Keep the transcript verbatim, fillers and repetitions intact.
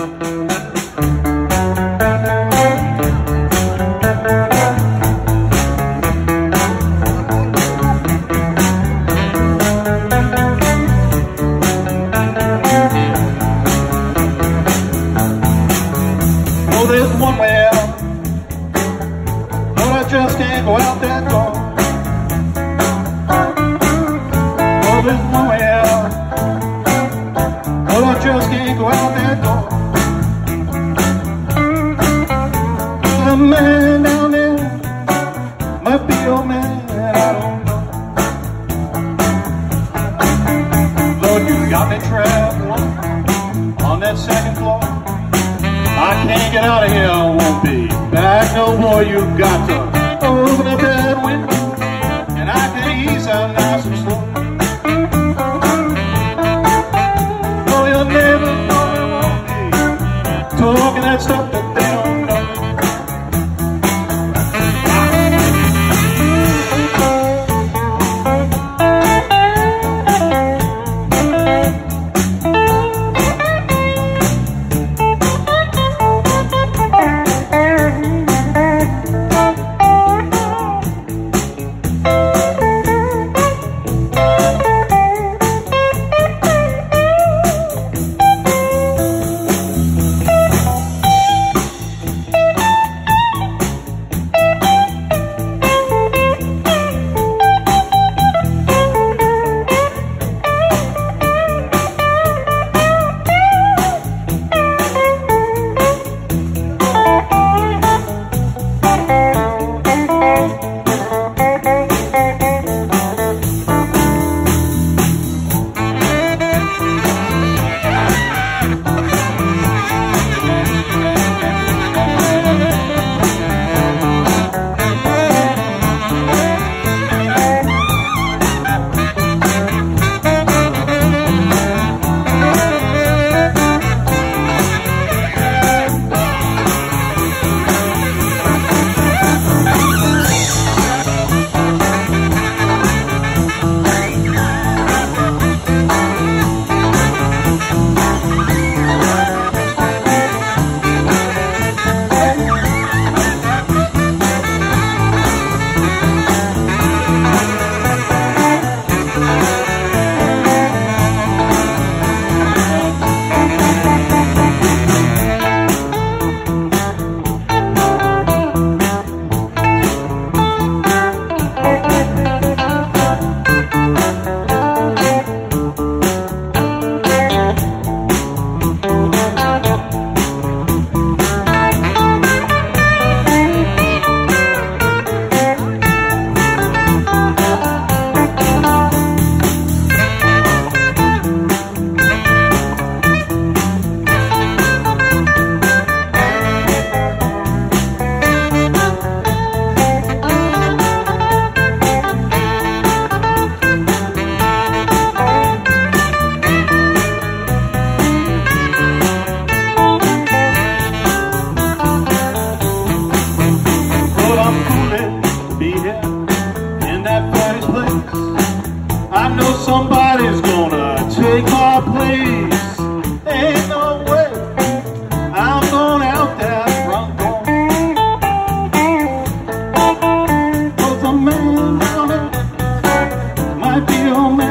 There's one way out, but I just can't go out that door. Oh, there's one way out, but I just can't go out that door. The man down there might be your man, I don't know. Lord, you got me trapped on that second floor. I can't get out of here, I won't be back no more. You got to open up that window, and I can ease out nice and slow. No, you'll never know it won't be talking that stuff that they don't know. I know somebody's gonna take my place. Ain't no way I'm going out that front door. 'Cause a man down there might be your man.